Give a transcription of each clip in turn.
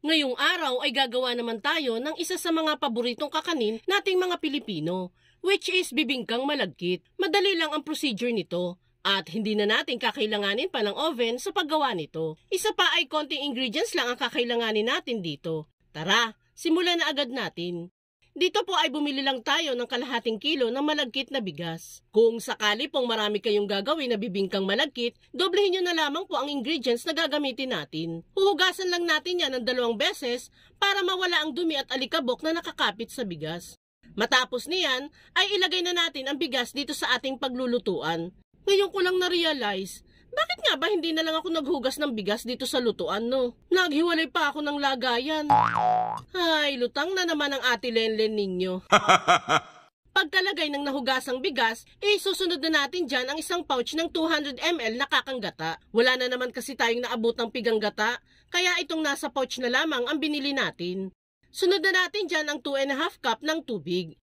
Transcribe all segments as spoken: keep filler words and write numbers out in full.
Ngayong araw ay gagawa naman tayo ng isa sa mga paboritong kakanin nating mga Pilipino, which is bibingkang malagkit. Madali lang ang procedure nito at hindi na natin kakailanganin pa ng oven sa paggawa nito. Isa pa ay konting ingredients lang ang kakailanganin natin dito. Tara, simulan na agad natin. Dito po ay bumili lang tayo ng kalahating kilo ng malagkit na bigas. Kung sakali pong marami kayong gagawin na bibingkang malagkit, doblehin nyo na lamang po ang ingredients na gagamitin natin. Huhugasan lang natin yan ng dalawang beses para mawala ang dumi at alikabok na nakakapit sa bigas. Matapos niyan, ay ilagay na natin ang bigas dito sa ating paglulutuan. Ngayon ko lang na-realize, bakit nga ba hindi na lang ako naghugas ng bigas dito sa lutuan, no? Naghiwalay pa ako ng lagayan. Ay, lutang na naman ang ate Lenlen ninyo. Pagkalagay ng nahugasang bigas, eh susunod na natin dyan ang isang pouch ng two hundred milliliters na kakanggata. Wala na naman kasi tayong naabot ng piganggata, kaya itong nasa pouch na lamang ang binili natin. Sunod na natin dyan ang two and a half cup ng tubig.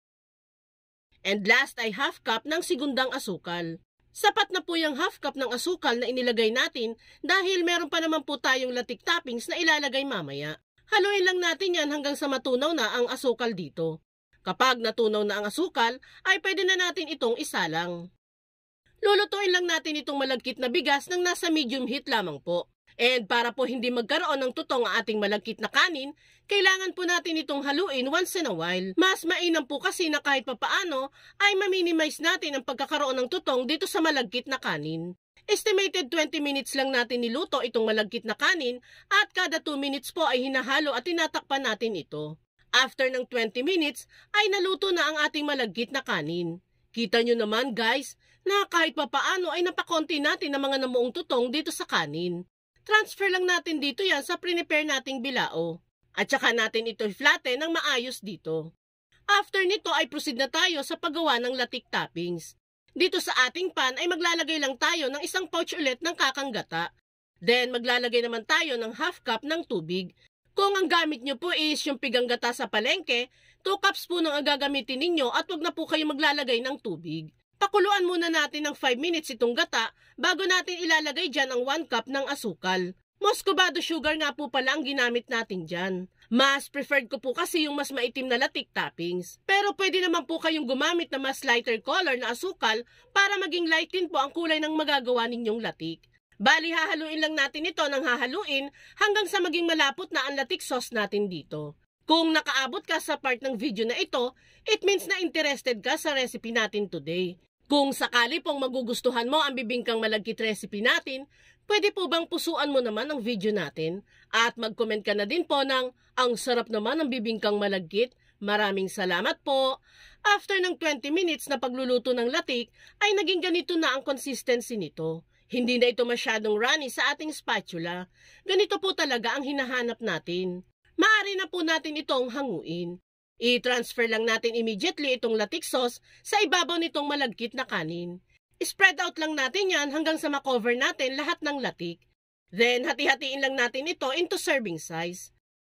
And last ay half cup ng sigundang asukal. Sapat na po yung half cup ng asukal na inilagay natin dahil meron pa naman po tayong latik toppings na ilalagay mamaya. Haluin lang natin yan hanggang sa matunaw na ang asukal dito. Kapag natunaw na ang asukal, ay pwede na natin itong isalang. Lulutuin lang natin itong malagkit na bigas ng nasa medium heat lamang po. And para po hindi magkaroon ng tutong ang ating malagkit na kanin, kailangan po natin itong haluin once in a while. Mas mainam po kasi na kahit papaano ay ma-minimize natin ang pagkakaroon ng tutong dito sa malagkit na kanin. Estimated twenty minutes lang natin niluto itong malagkit na kanin at kada two minutes po ay hinahalo at tinatakpan natin ito. After ng twenty minutes ay naluto na ang ating malagkit na kanin. Kita nyo naman guys na kahit papaano ay napakonti natin ng mga namuong tutong dito sa kanin. Transfer lang natin dito yan sa prepare nating bilao. At saka natin ito i-flatten ng maayos dito. After nito ay proceed na tayo sa paggawa ng latik toppings. Dito sa ating pan ay maglalagay lang tayo ng isang pouch ulit ng kakanggata. Then maglalagay naman tayo ng half cup ng tubig. Kung ang gamit nyo po is yung piganggata sa palengke, two cups po nang ang gagamitin ninyo at wag na po kayo maglalagay ng tubig. Pakuluan muna natin ng five minutes itong gata bago natin ilalagay dyan ang one cup ng asukal. Muscovado sugar nga po pala ang ginamit natin dyan. Mas preferred ko po kasi yung mas maitim na latik toppings. Pero pwede naman po kayong gumamit na mas lighter color na asukal para maging light din po ang kulay ng magagawa ninyong latik. Bali hahaluin lang natin ito ng hahaluin hanggang sa maging malapot na ang latik sauce natin dito. Kung nakaabot ka sa part ng video na ito, it means na interested ka sa recipe natin today. Kung sakali pong magugustuhan mo ang bibingkang malagkit recipe natin, pwede po bang pusuan mo naman ang video natin? At mag-comment ka na din po ng, ang sarap naman ng bibingkang malagkit. Maraming salamat po. After ng twenty minutes na pagluluto ng latik, ay naging ganito na ang consistency nito. Hindi na ito masyadong runny sa ating spatula. Ganito po talaga ang hinahanap natin. Maaari na po natin itong hanguin. I-transfer lang natin immediately itong latik sauce sa ibabaw nitong malagkit na kanin. Spread out lang natin yan hanggang sa makover natin lahat ng latik. Then, hati-hatiin lang natin ito into serving size.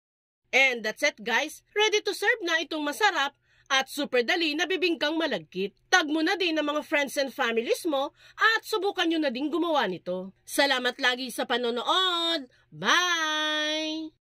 And that's it guys. Ready to serve na itong masarap at super dali na bibingkang malagkit. Tag mo na din ng mga friends and families mo at subukan nyo na din gumawa nito. Salamat lagi sa panonood. Bye!